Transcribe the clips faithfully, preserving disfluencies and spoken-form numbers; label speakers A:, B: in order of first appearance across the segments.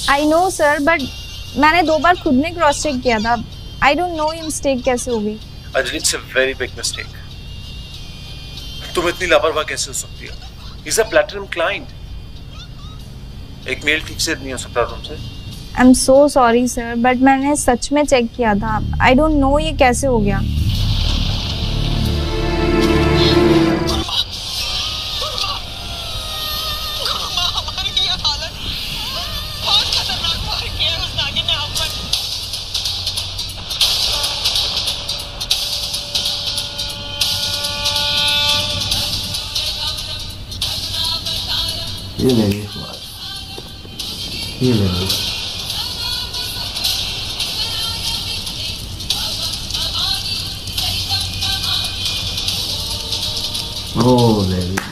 A: I know sir, but मैंने दो बार खुद ने क्रॉस चेक किया था। आई डोंट नो ये मिस्टेक कैसे हो गई।
B: Anjali, it's a very big mistake. तुम इतनी लापरवाह कैसे हो सकती हो? He's a platinum client. एक मेल ठीक से नहीं हो सकता तुमसे।
A: I am so sorry sir, but मैंने सच में चेक किया था। आई डोंट नो ये कैसे हो गया।
C: ये ले ली ये ले ली ओ ले ली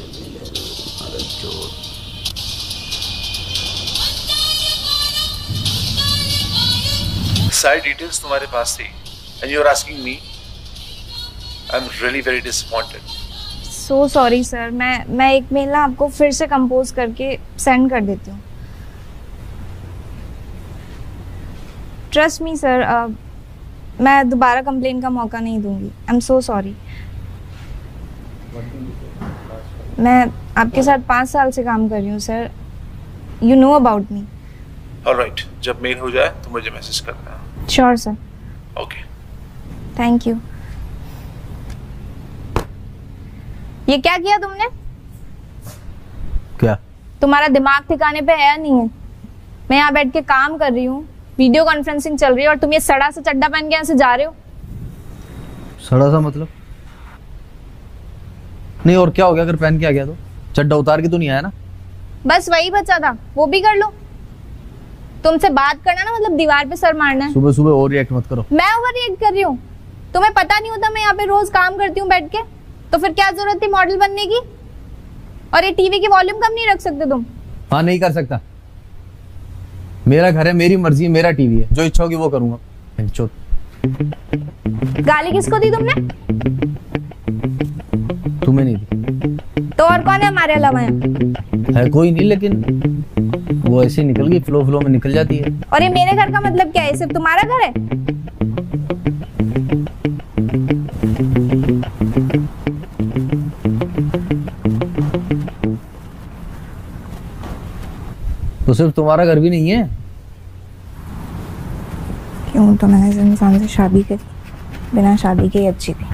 B: सारी डिटेल्स तुम्हारे पास थी and you're asking me. I'm really very disappointed.
A: So sorry sir, मैं मैं एक मेल ना आपको फिर से कंपोज करके सेंड कर देती हूँ। ट्रस्ट मी सर, मैं दोबारा कंप्लेन का मौका नहीं दूंगी। I am so sorry. मैं आपके साथ पाँच साल से काम कर रही हूँ sir. You know about me.
B: Alright, जब मेल हो जाए तो मुझे मैसेज करना।
A: Sure sir.
B: Okay,
A: thank you. ये क्या किया तुमने?
C: क्या?
A: तुम्हारा दिमाग ठिकाने पे है या नहीं है? मैं यहाँ बैठ के काम कर रही हूँ, वीडियो कॉन्फ्रेंसिंग चल रही है और तुम ये सड़ा सा चड्डा पहन के यहाँ से जा रहे हो।
C: सड़ा सा मतलब? नहीं और क्या हो गया अगर पहन के आ गया तो? चड्डा उतार के तो नहीं आया ना?
A: बस वही बचा था, वो भी कर लो। तुमसे बात करना ना मतलब दीवार पे सर मारना है।
C: सुबह सुबह ओवर रिएक्ट मत करो।
A: मैं ओवर रिएक्ट कर रही हूँ? तुम्हें पता नहीं होता मैं यहाँ पे रोज काम करती हूँ बैठ के? तो फिर क्या जरूरत थी मॉडल बनने की? और ये टीवी की वॉल्यूम कम नहीं रख सकते तुम?
C: हाँ नहीं कर सकता। मेरा घर है, मेरी मर्जी है, मेरा टीवी है, जो इच्छा होगी वो करूंगा।
A: गाली किसको दी तुमने?
C: तुम्हें नहीं दी।
A: तो और कौन है हमारे अलावा?
C: है कोई नहीं, लेकिन वो ऐसे निकल गई, फ्लो फ्लो में निकल जाती है।
A: और ये मेरे घर का मतलब क्या है? सिर्फ तुम्हारा घर है?
C: तो सिर्फ तुम्हारा घर भी नहीं है।
A: क्यों? तो मैंने इस इंसान से शादी करी, बिना शादी के ही अच्छी थी।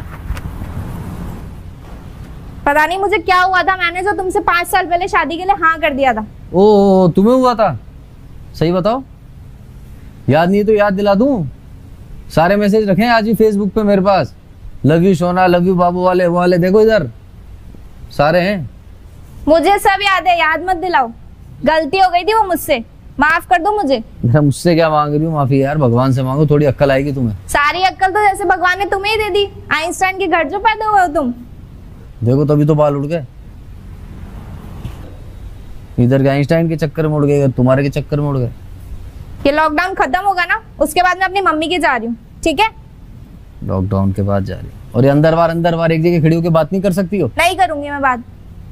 A: पता नहीं मुझे क्या हुआ था, मैंने जो तुमसे पांच साल पहले शादी के लिए हाँ कर दिया था।
C: ओ, तुम्हें हुआ था? सही बताओ, याद नहीं तो याद दिला दूं। सारे मैसेज रखे आज ही फेसबुक पे मेरे पास। लव यू सोना, लव यू बाबू वाले, वो वाले देखो इधर सारे हैं।
A: मुझे सब याद है, याद मत दिलाओ। गलती हो गई थी वो मुझसे, माफ कर दो मुझे।
C: मुझसे क्या मांग रही हूँ माफी यार? भगवान से मांगो, थोड़ी अक्ल आएगी तुम्हें।
A: सारी अक्ल तो जैसे भगवान ने तुम्हें ही दे दी। आइंस्टाइन के घर जो पैदा हुए हो तुम।
C: देखो तभी तो बाल उड़ गए। इधर के आइंस्टाइन के चक्कर में उड़ गए, तुम्हारे के चक्कर में उड़ गए।
A: ये लॉकडाउन खत्म होगा ना, उसके बाद मैं अपनी मम्मी के जा रही हूँ, ठीक है?
C: लॉकडाउन के बाद जा रही हो? और ये अंदर बार अंदर बार एक जगह खड़ी होकर बात नहीं कर सकती हो?
A: नहीं करूंगी मैं बात।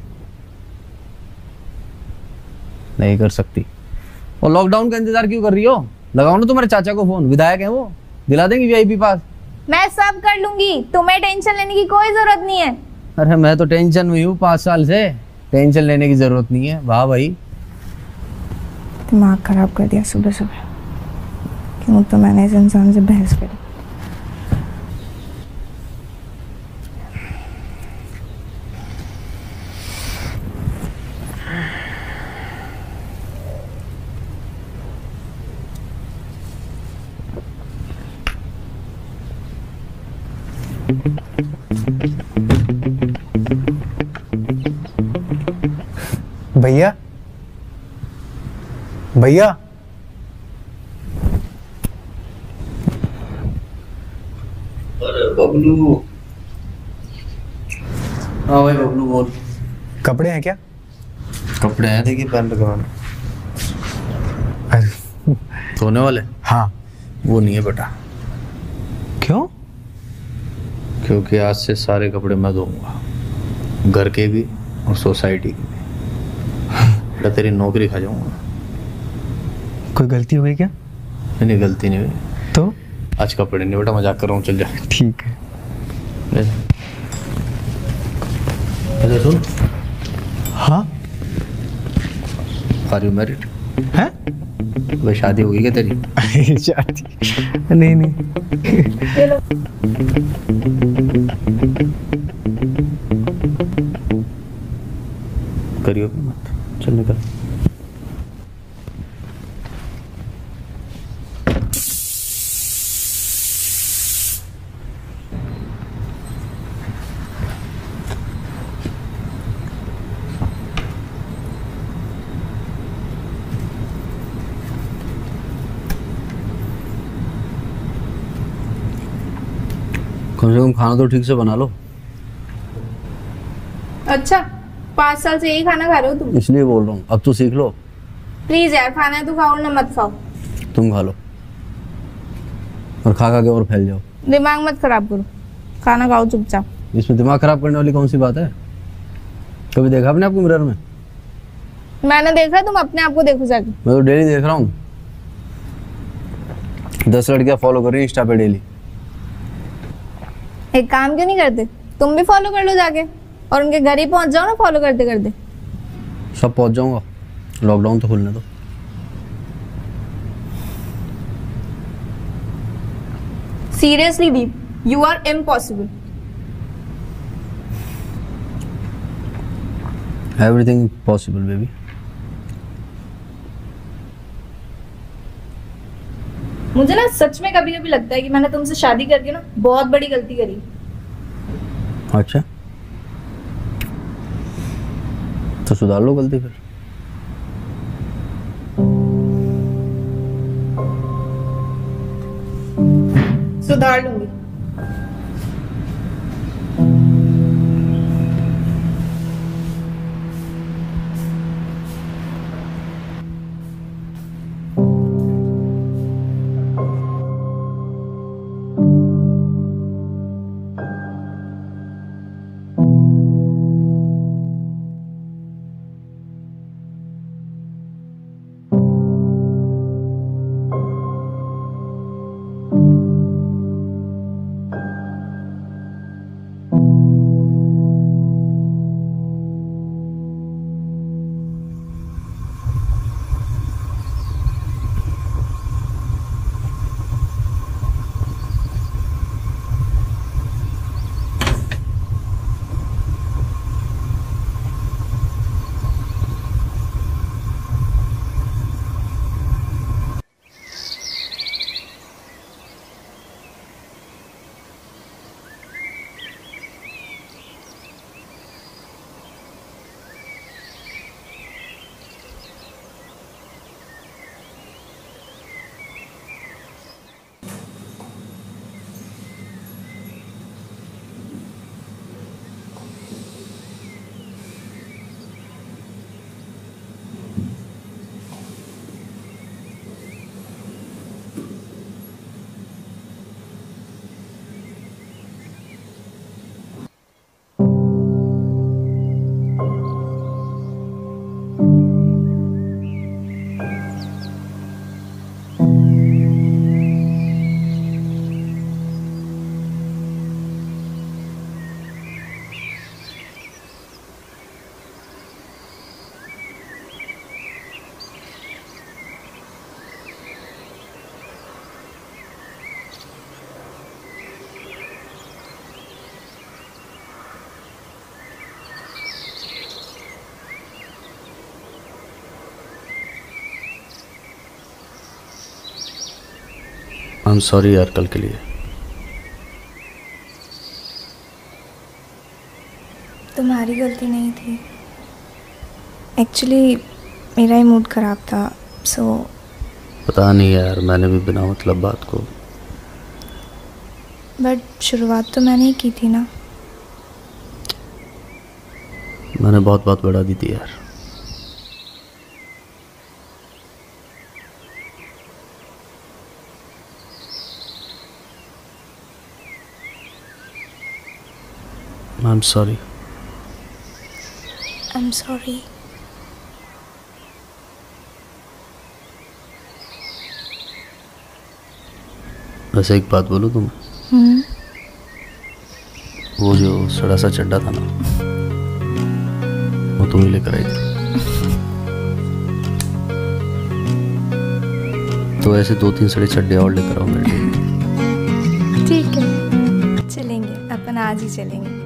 C: नहीं कर सकती। और लॉकडाउन का इंतजार क्यों कर रही हो? लगाओ ना तुम्हारे चाचा को फोन, विधायक है वो, दिला देंगे वीआईपी पास।
A: मैं सब कर लूंगी, तुम्हें टेंशन लेने की कोई जरूरत नहीं है।
C: अरे मैं तो टेंशन में हूँ पांच साल से, टेंशन लेने की जरूरत नहीं है। वाह भाई,
A: दिमाग खराब कर दिया सुबह सुबह। क्यों तो मैंने इस इंसान से बहस करी।
D: भैया भैया
C: अरे बबलू। हाँ भाई बबलू बोल।
D: कपड़े हैं क्या?
C: कपड़े हैं, देखिए पहन रखा मैंने। धोने वाले?
D: हाँ।
C: वो नहीं है बेटा।
D: क्यों?
C: क्योंकि आज से सारे कपड़े मैं धोऊंगा, घर के भी और सोसाइटी के भी। मैं तेरी नौकरी खा जाऊंगा।
D: कोई गलती हो गई क्या?
C: नहीं, गलती नहीं हुई।
D: तो
C: आज कपड़े नहीं बेटा, मजाक कर रहा हूँ, चल जा।
D: ठीक है।
C: ले जा। अच्छा सुन,
D: हाँ
C: आर यू मैरिड?
D: है?
C: भाई शादी होगी क्या तेरी?
D: शादी नहीं नहीं।
C: करियो भी मत, चल निकल। कम से कम खाना तो ठीक से बना लो।
A: अच्छा, पाँच साल से यही खाना खा रहे हो तुम?
C: इसलिए बोल रहा हूँ, अब तो सीख लो।
A: प्लीज यार, खाना है तो खाओ ना मत खाओ।
C: तुम खा लो और खा खा के और फैल जाओ।
A: दिमाग मत खराब करो, खाना खाओ चुपचाप।
C: इसमें दिमाग खराब करने वाली कौन सी बात है? कभी देखा आपने आपको मिरर में?
A: मैंने देखा है, तुम अपने आप को देखो जाके।
C: मैं तो डेली देख रहा हूँ, दस लड़कियां फॉलो कर रही है इंस्टा पे डेली।
A: एक काम क्यों नहीं करते, तुम भी फॉलो कर लो जाके और उनके घर ही पहुंच जाओ ना फॉलो करते करते।
C: सब पहुंच जाऊंगा, लॉकडाउन तो खुलने दो।
A: Seriously Deep, you are impossible.
C: Everything possible baby.
A: मुझे ना सच में कभी कभी लगता है कि मैंने तुमसे शादी करके ना बहुत बड़ी गलती करी।
C: अच्छा, तो सुधार लो गलती फिर।
A: सुधार लूंगी।
C: आई एम सॉरी यार कल के लिए।
A: तुम्हारी गलती नहीं थी, एक्चुअली मेरा ही मूड खराब था, सो
C: पता नहीं यार, मैंने भी बिना मतलब बात को।
A: बट शुरुआत तो मैंने ही की थी ना।
C: मैंने बहुत बात बढ़ा दी थी यार। I'm sorry.
A: I'm sorry.
C: वैसे एक बात बोलो तुम,
A: हम्म।
C: वो जो सड़ा सा चड्डा था ना, वो तुम ही लेकर आई थी। तो ऐसे दो तीन सड़े चड्डे और लेकर आओ मेरे लिए।
A: ठीक है, चलेंगे, अपन आज ही चलेंगे।